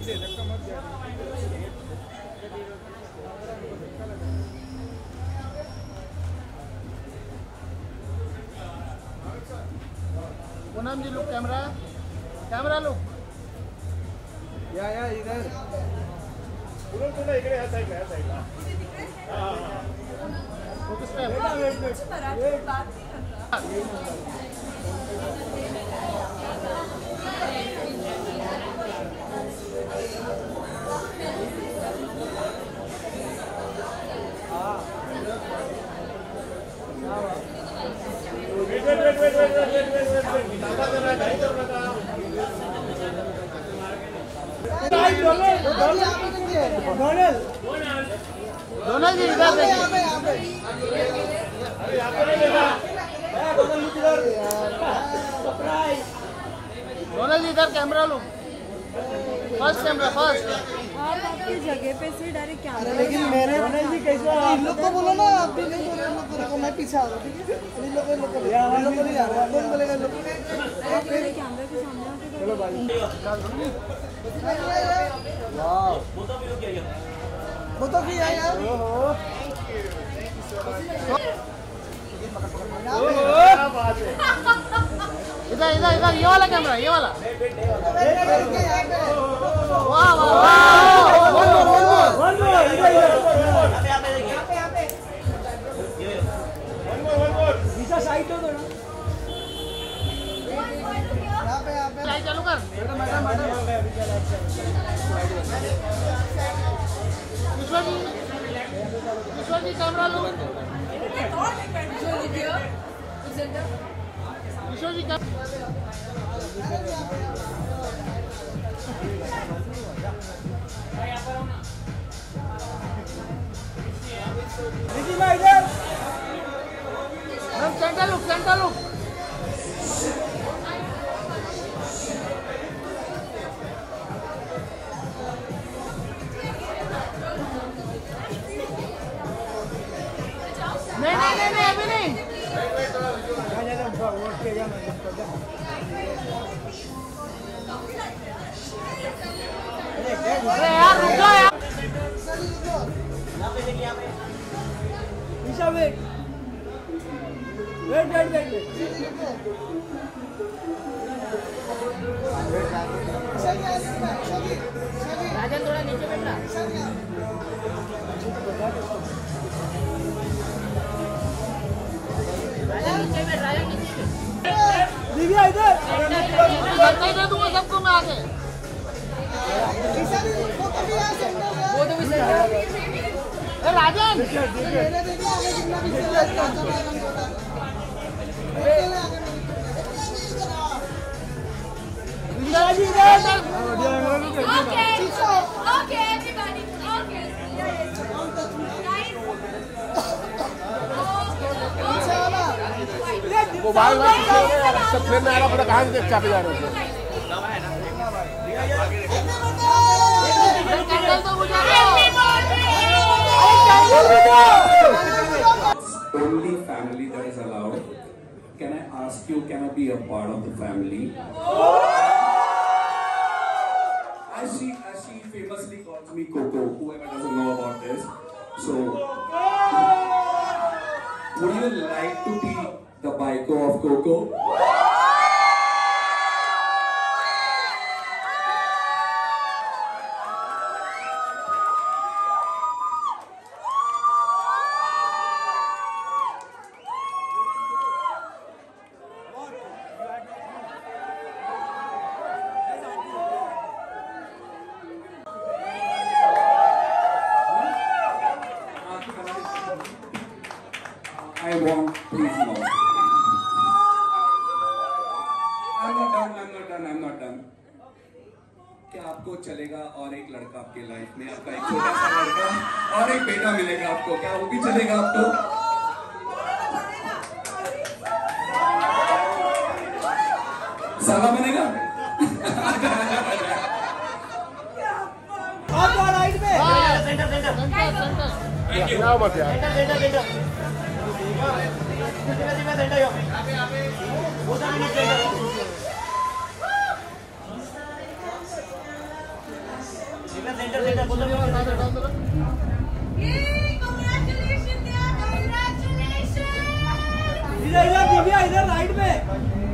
Poonam ji look camera look या इधर पूनम तुला इकडे ह्या साईडला फोकस पे दोनों जी इधर दोनों जी इधर कैमरा लो फर्स्ट आप आपकी जगह पे से डायरेक्ट कैमरा लेकिन मैंने कैसा इन लोग को बोलो ना आप भी नहीं बोल रहे को मैं पीछे आ रहा हूँ इन लोग नहीं आ रहा कौन बोलेगा लोग कैमरे के सामने आके चलो भाई वाह वो तो भी है यार इधर ये वाला कैमरा ये वाला वाह साइड हो लाइट चालू कर विश्वा जी कैमरा लो विश्वा जी सेंटर लुक नहीं अभी नहीं अरे यार रुक जाओ यार राजन थोड़ा नीचे बैठना दिव्या इधर दे दूंगा सबको मैं आगे Rajan Okay, everybody. Okay. Mobile सब फिर में आ रहा पड़ा कहाँ से देख जा रहे थे Only family that is allowed. Can I ask you, can I be a part of the family? As she famously calls me Coco, whoever doesn't know about this. So, would you like to be the Baiko of Coco? I want, please no. I'm not done. क्या आपको चलेगा और एक लड़का आपके life में, आपका एक छोटा सा लड़का और एक बेटा मिलेगा आपको, क्या वो भी चलेगा आपको? साला बनेगा? क्या मत यार इधर दिव्या, इधर राइट में